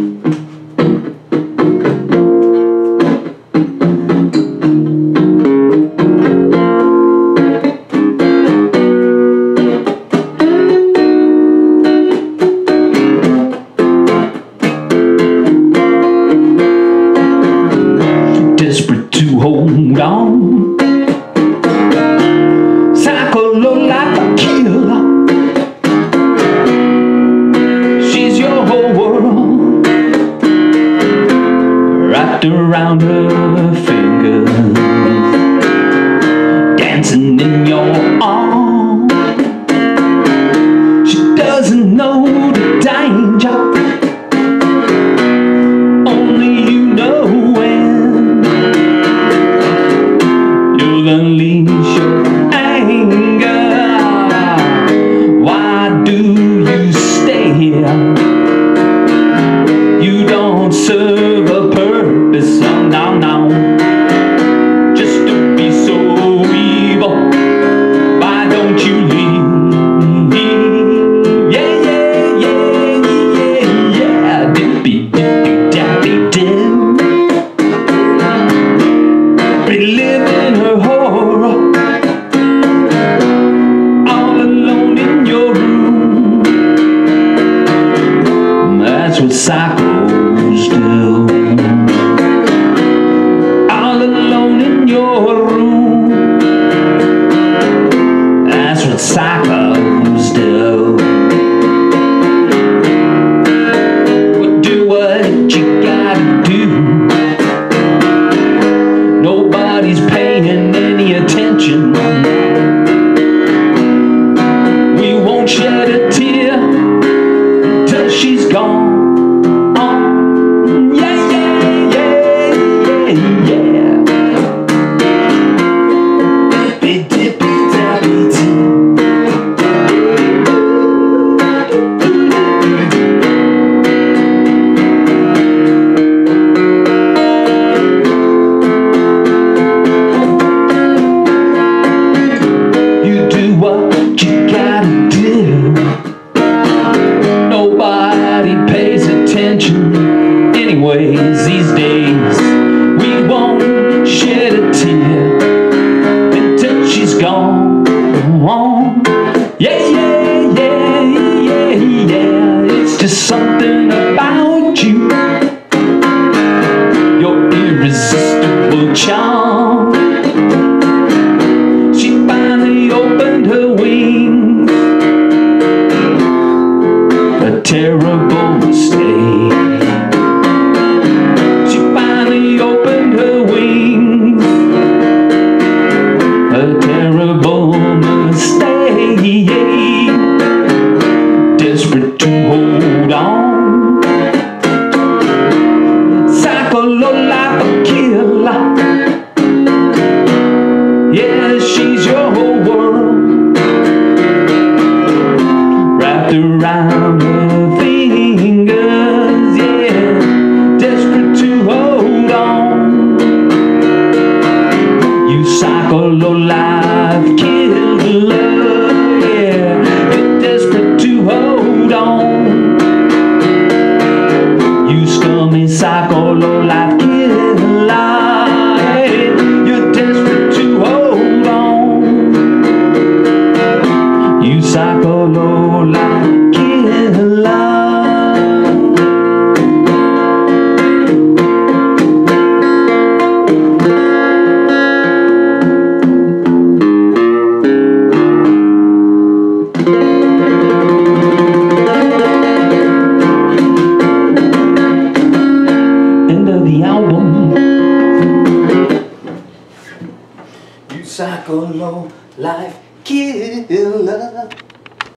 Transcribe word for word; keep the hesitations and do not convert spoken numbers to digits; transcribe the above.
Desperate to hold on, cycle like a killer. She's your whole world, wrapped around her fingers, dancing in your arms. She doesn't know the danger, only you know when. Unleash your anger. Why do you stay here? You don't serve a purpose, oh no, no. Just to be so evil, why don't you leave? Yeah, yeah, yeah, yeah, yeah. Dippy, dippy, dappy, dip. Reliving her horror, all alone in your room. That's what psychos do. All alone in your room. That's what psychos do. Well, do what you gotta do. Nobody's paying any attention. We won't shed a tear till she's gone. Yeah, yeah, yeah, yeah, yeah. Dippy, dippy, dappy, dip. What you gotta do. Nobody pays attention anyways these days. We won't shed a tear until she's gone. Yeah, yeah, yeah, yeah, yeah. It's just something about you, your irresistible charm. She finally opened her wings, a terrible mistake. She finally opened her wings, a terrible mistake. Desperate to hold on, cycle like a killer. Yeah, she's your whole world, wrapped around her fingers. Yeah, desperate to hold on. You psycho low-life killer. Yeah, you're desperate to hold on. You scummy psycho low-life killer. Yeah, you're desperate to hold on. You psycho low-life killer. End of the album. You psycho low-life killer.